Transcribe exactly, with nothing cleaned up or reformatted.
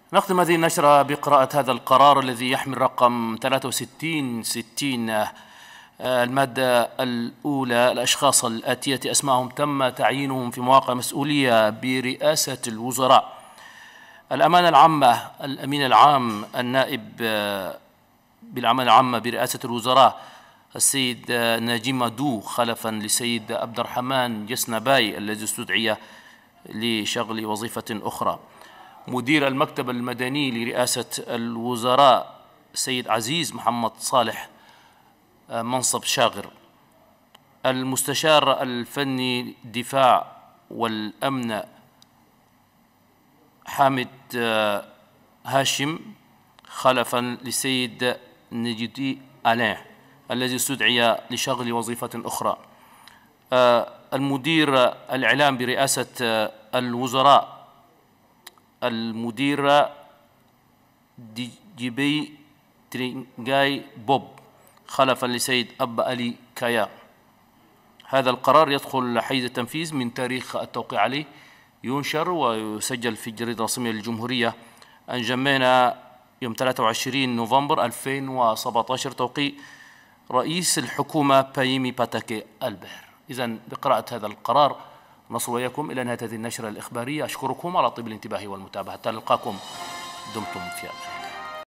نختم هذه النشرة بقراءة هذا القرار الذي يحمل رقم ثلاثة وستين ستين. المادة الأولى: الأشخاص الآتية أسمائهم تم تعيينهم في مواقع مسؤولية برئاسة الوزراء: الأمانة العامة الأمين العام النائب بالأمانة العامة برئاسة الوزراء السيد ناجي مادو، خلفا للسيد عبد الرحمن جسنباي الذي استدعي لشغل وظيفة أخرى. مدير المكتب المدني لرئاسة الوزراء السيد عزيز محمد صالح، منصب شاغر. المستشار الفني الدفاع والأمن حامد هاشم، خلفا للسيد نجدي ألين الذي استدعي لشغل وظيفة أخرى. المدير الإعلام برئاسة الوزراء المدير ديجيبي ترينجاي بوب، خلفا لسيد أبا ألي كايا. هذا القرار يدخل حيز التنفيذ من تاريخ التوقيع عليه، ينشر ويسجل في الجريدة الرسمية للجمهورية أنجمينا يوم ثلاثة وعشرين نوفمبر ألفين وسبعة عشر، توقيع رئيس الحكومة بايمي باتاكي البهر. إذن بقراءة هذا القرار نصل وإياكم إلى نهاية هذه النشرة الإخبارية. أشكركم على طيب الانتباه والمتابعة. حتى نلقاكم، دمتم في أمان.